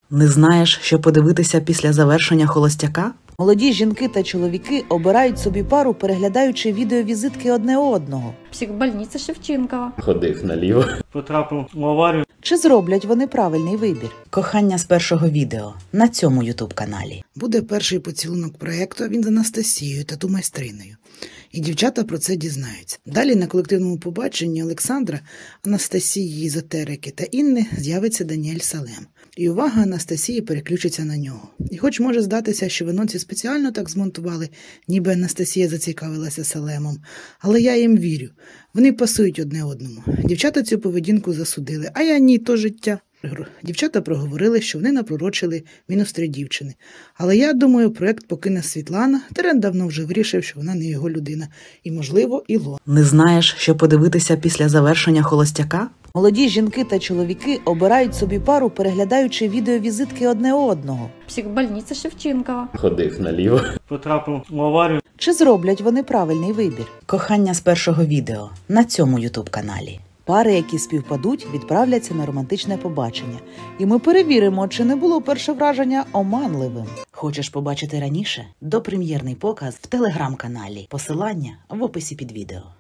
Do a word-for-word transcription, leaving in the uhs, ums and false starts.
Не знаєш, що подивитися після завершення «Холостяка»? Молоді жінки та чоловіки обирають собі пару, переглядаючи відеовізитки одне одного. Психбольниця Шевченкова. Ходив наліво. Потрапив в аварію. Чи зроблять вони правильний вибір? Кохання з першого відео на цьому ютуб-каналі. Буде перший поцілунок проєкту, він з Анастасією, тату-майстриною. І дівчата про це дізнаються. Далі на колективному побаченні Олександра, Анастасії, езотерики та Інни з'явиться Даніель Салем. І увага Анастасії переключиться на нього. І хоч може здатися, що винонці спеціально так змонтували, ніби Анастасія зацікавилася Салемом, але я їм вірю. Вони пасують одне одному. Дівчата цю поведінку засудили, а я ні, то життя. Дівчата проговорили, що вони напророчили мінус три дівчини. Але я думаю, проєкт покине Світлана. Терен давно вже вирішив, що вона не його людина. І, можливо, Ілона. Не знаєш, що подивитися після завершення «Холостяка»? Молоді жінки та чоловіки обирають собі пару, переглядаючи відеовізитки одне одного. Психбольниця Шевченкова. Ходив наліво. Потрапив в аварію. Чи зроблять вони правильний вибір? Кохання з першого відео на цьому ютуб-каналі. Пари, які співпадуть, відправляться на романтичне побачення. І ми перевіримо, чи не було перше враження оманливим. Хочеш побачити раніше? Допрем'єрний показ в телеграм-каналі. Посилання в описі під відео.